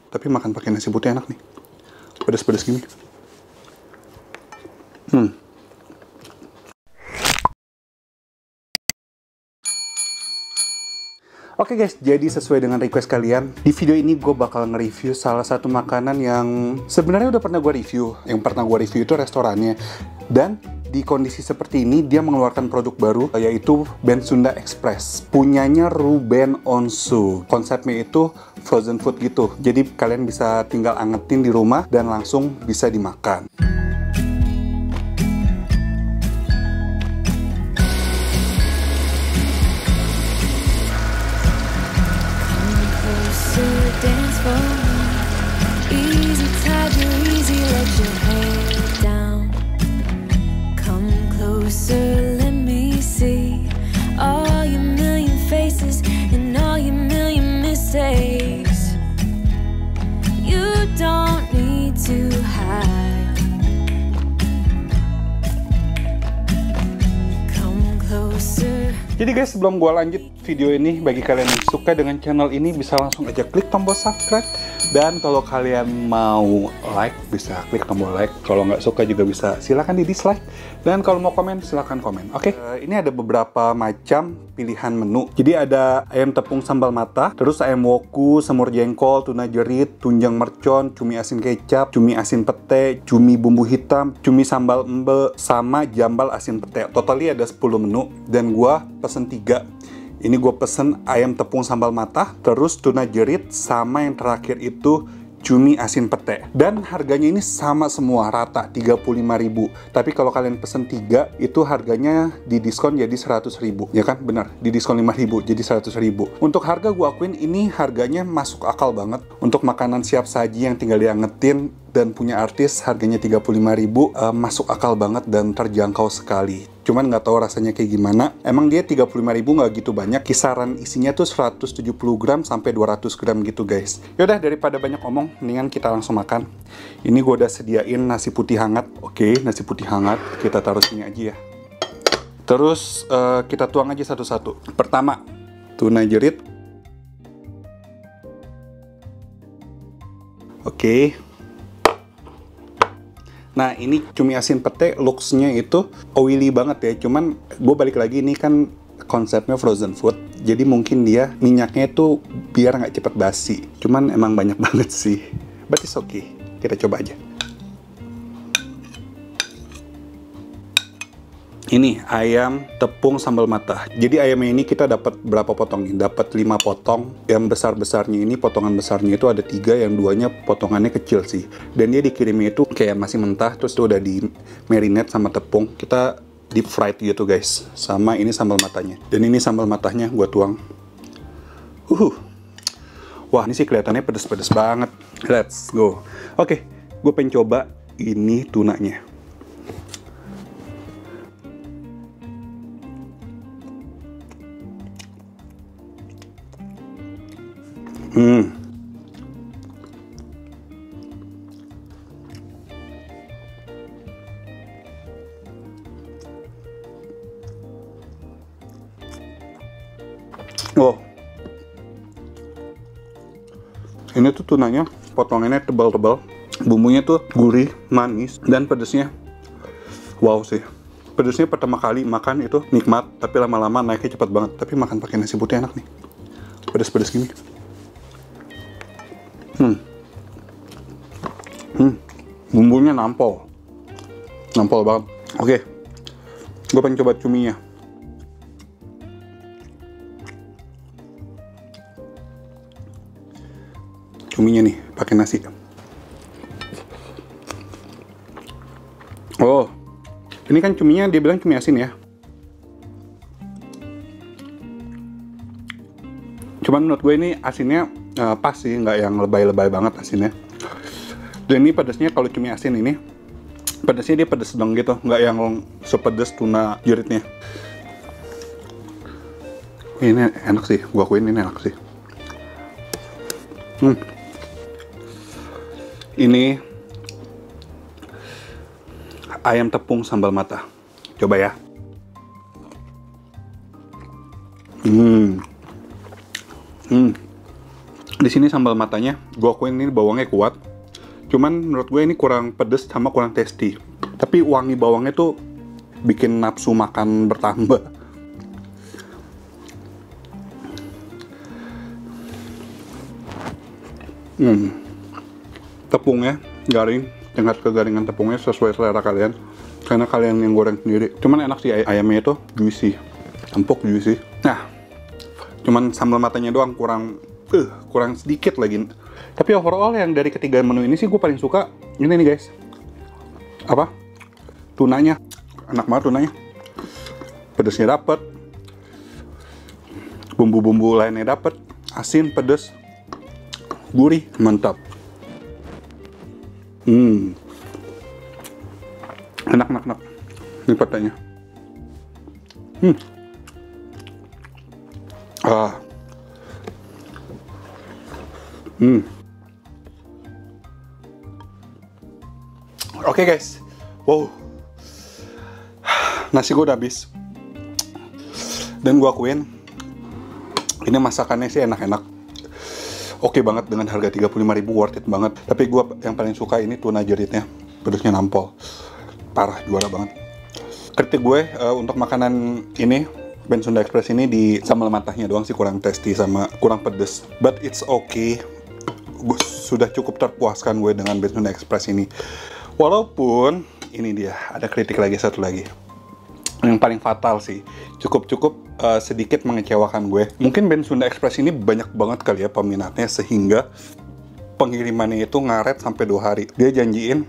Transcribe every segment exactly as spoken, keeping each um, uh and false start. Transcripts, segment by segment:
tapi makan pakai nasi putih enak nih. Pedas-pedas gini. Hmm. Oke guys, jadi sesuai dengan request kalian, di video ini gue bakal nge-review salah satu makanan yang sebenarnya udah pernah gue review. Yang pernah gue review itu restorannya. Dan di kondisi seperti ini, dia mengeluarkan produk baru, yaitu Ben Sunda Express. Punyanya Ruben Onsu. Konsepnya itu frozen food gitu. Jadi kalian bisa tinggal angetin di rumah dan langsung bisa dimakan. Dance for me. Easy tiger, easy, let your hair down. Come closer, let me see all your million faces and all your million mistakes. You don't need to hide. Come closer. Jadi guys, sebelum gua lanjut video ini, bagi kalian yang suka dengan channel ini bisa langsung aja klik tombol subscribe. Dan kalau kalian mau like, bisa klik tombol like. Kalau nggak suka juga bisa silakan di dislike. Dan kalau mau komen, silakan komen. Oke, okay? uh, ini ada beberapa macam pilihan menu. Jadi ada ayam tepung sambal mata, terus ayam woku, semur jengkol, tuna jerit, tunjang mercon, cumi asin kecap, cumi asin pete, cumi bumbu hitam, cumi sambal embe, sama jambal asin pete. Totalnya ada sepuluh menu dan gua pesen tiga. Ini gue pesen ayam tepung sambal mata, terus tuna jerit, sama yang terakhir itu cumi asin pete. Dan harganya ini sama semua, rata tiga puluh lima ribu. Tapi kalau kalian pesen tiga, itu harganya di diskon jadi seratus ribu. Ya kan? Benar, di diskon lima ribu jadi seratus ribu. Untuk harga gue akuin ini harganya masuk akal banget. Untuk makanan siap saji yang tinggal diangetin dan punya artis, harganya tiga puluh lima ribu, uh, masuk akal banget dan terjangkau sekali. Cuman nggak tahu rasanya kayak gimana. Emang dia tiga puluh lima ribu nggak gitu banyak. Kisaran isinya tuh seratus tujuh puluh gram sampai dua ratus gram gitu guys. Yaudah, daripada banyak omong, mendingan kita langsung makan. Ini gue udah sediain nasi putih hangat. Oke, nasi putih hangat. Kita taruh sini aja ya. Terus uh, kita tuang aja satu-satu. Pertama, tuna jerit. Oke. Nah, ini cumi asin pete, looks-nya itu oily banget ya. Cuman gue balik lagi, ini kan konsepnya frozen food. Jadi mungkin dia minyaknya itu biar nggak cepet basi. Cuman emang banyak banget sih. But it's okay. Kita coba aja. Ini ayam tepung sambal mata. Jadi ayamnya ini kita dapat berapa potong nih? Dapat lima potong. Yang besar-besarnya ini, potongan besarnya itu ada tiga, yang duanya potongannya kecil sih. Dan dia dikirimnya itu kayak masih mentah, terus itu udah di marinate sama tepung. Kita deep fried gitu guys. Sama ini sambal matanya. Dan ini sambal matanya gua tuang. Uh. Wah, ini sih kelihatannya pedes-pedes banget. Let's go. Oke, gue pengen coba ini tunanya. Hmm. Oh. Ini tuh tunanya potongannya tebal-tebal. Bumbunya tuh gurih, manis, dan pedesnya wow sih. Pedesnya pertama kali makan itu nikmat, tapi lama-lama naiknya cepat banget. Tapi makan pakai nasi putih enak nih. Pedes-pedes gini. Hmm. Hmm. Bumbunya nampol. Nampol banget. Oke. Gue pengen coba cuminya. Cuminya nih, pakai nasi. Oh. Ini kan cuminya dia bilang cumi asin ya. Cuman menurut gue ini asinnya Uh, pas sih, nggak yang lebay-lebay banget asinnya. Dan ini pedasnya, kalau cumi asin ini pedasnya dia pedas sedang gitu, nggak yang sepedas tuna jeritnya. Ini enak sih, gua akuin ini enak sih. Hmm. Ini ayam tepung sambal mata. Coba ya. Hmm. Hmm. Di sini sambal matanya, gue akuin ini bawangnya kuat. Cuman menurut gue ini kurang pedes sama kurang tasty. Tapi wangi bawangnya tuh bikin nafsu makan bertambah. Hmm. Tepungnya garing, tingkat kegaringan tepungnya sesuai selera kalian. Karena kalian yang goreng sendiri. Cuman enak sih ay ayamnya itu juicy, empuk juicy. Nah, cuman sambal matanya doang kurang, uh, kurang sedikit lagi. Tapi overall yang dari ketiga menu ini sih gue paling suka ini nih guys. Apa? Tunanya, enak banget tunanya. Pedesnya dapet, bumbu-bumbu lainnya dapet, asin, pedes, gurih, mantap. Hmm. Enak, enak, enak. Ini petanya. Hmm. Ah. Hmm. Oke okay, guys. Wow. Nasi gue udah habis. Dan gue akuin ini masakannya sih enak-enak. Oke okay banget dengan harga tiga puluh lima ribu, worth it banget. Tapi gue yang paling suka ini tuna jeritnya. Pedasnya nampol. Parah, juara banget. Kritik gue uh, untuk makanan ini, Ben Sunda Express ini di sambal matahnya doang sih kurang tasty sama kurang pedes. But it's okay. Gue sudah cukup terpuaskan gue dengan Ben Sunda Express ini. Walaupun ini dia, ada kritik lagi satu lagi. Yang paling fatal sih, cukup-cukup uh, sedikit mengecewakan gue. Mungkin Ben Sunda Express ini banyak banget kali ya peminatnya sehingga pengirimannya itu ngaret sampai dua hari. Dia janjiin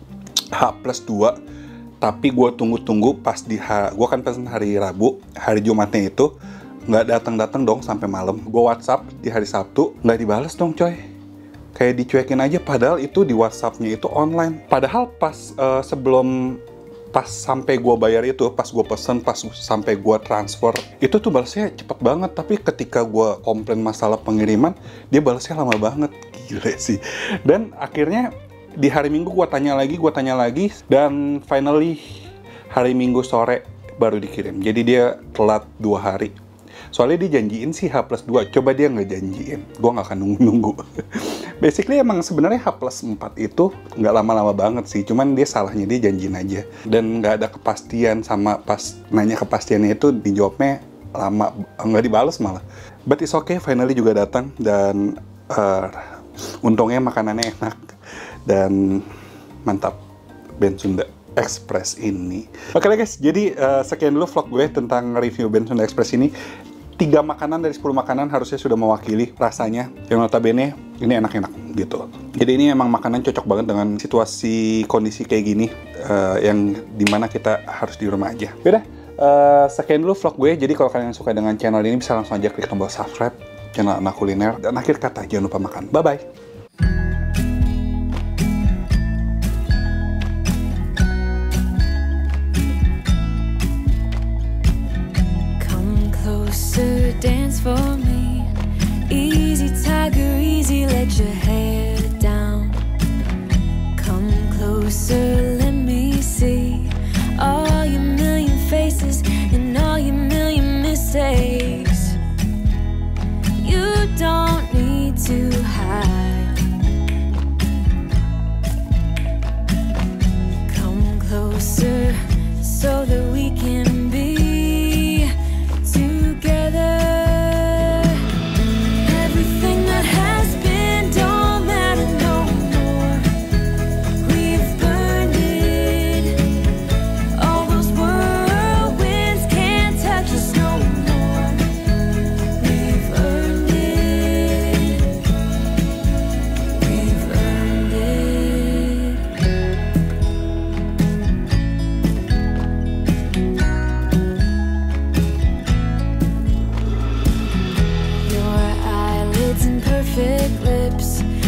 H plus dua, tapi gue tunggu-tunggu pas di H, gue kan pesen hari Rabu, hari Jumatnya itu nggak datang-datang dong sampai malam. Gue WhatsApp di hari Sabtu, nggak dibales dong coy. Kayak dicuekin aja, padahal itu di WhatsApp-nya itu online. Padahal pas uh, sebelum pas sampai gue bayar itu, pas gue pesen, pas sampai gue transfer, itu tuh balasnya cepet banget. Tapi ketika gue komplain masalah pengiriman, dia balasnya lama banget. Gila sih. Dan akhirnya di hari Minggu gue tanya lagi, gue tanya lagi, dan finally hari Minggu sore baru dikirim. Jadi dia telat dua hari. Soalnya dia janjiin sih H plus dua, coba dia nggak janjiin, gue nggak akan nunggu-nunggu. Basically emang sebenarnya H plus empat itu nggak lama-lama banget sih, cuman dia salahnya dia janjiin aja. Dan nggak ada kepastian, sama pas nanya kepastiannya itu dijawabnya lama, nggak dibales malah. But it's okay, finally juga datang, dan uh, untungnya makanannya enak. Dan mantap Ben Sunda Express ini. Oke okay, guys, jadi uh, sekian dulu vlog gue tentang review Ben Sunda Express ini. Tiga makanan dari sepuluh makanan harusnya sudah mewakili rasanya. Yang notabene ini enak-enak gitu. Jadi ini emang makanan cocok banget dengan situasi kondisi kayak gini, uh, yang dimana kita harus di rumah aja. Yaudah, uh, sekian dulu vlog gue. Jadi kalau kalian suka dengan channel ini bisa langsung aja klik tombol subscribe channel Anak Kuliner. Dan akhir kata, jangan lupa makan. Bye-bye. Dance for me, easy tiger, easy, let your hair down. Come closer, let me see all your million faces and all your million mistakes. You don't need to hide. Come closer so that we can be perfect lips